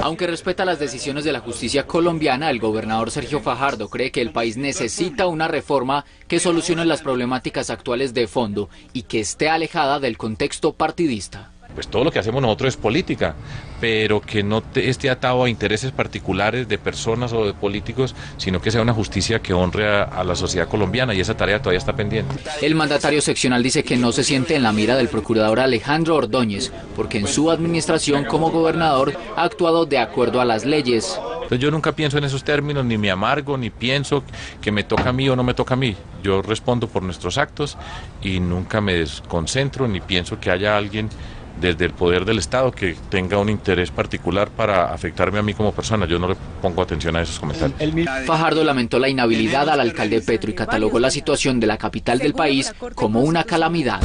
Aunque respeta las decisiones de la justicia colombiana, el gobernador Sergio Fajardo cree que el país necesita una reforma que solucione las problemáticas actuales de fondo y que esté alejada del contexto partidista. Pues todo lo que hacemos nosotros es política, pero que no esté atado a intereses particulares de personas o de políticos, sino que sea una justicia que honre a la sociedad colombiana, y esa tarea todavía está pendiente. El mandatario seccional dice que no se siente en la mira del procurador Alejandro Ordóñez, porque en su administración como gobernador ha actuado de acuerdo a las leyes. Entonces yo nunca pienso en esos términos, ni me amargo, ni pienso que me toca a mí o no me toca a mí. Yo respondo por nuestros actos y nunca me desconcentro, ni pienso que haya alguien desde el poder del Estado que tenga un interés particular para afectarme a mí como persona. Yo no le pongo atención a esos comentarios. Fajardo lamentó la inhabilidad al alcalde Petro y catalogó la situación de la capital del país como una calamidad.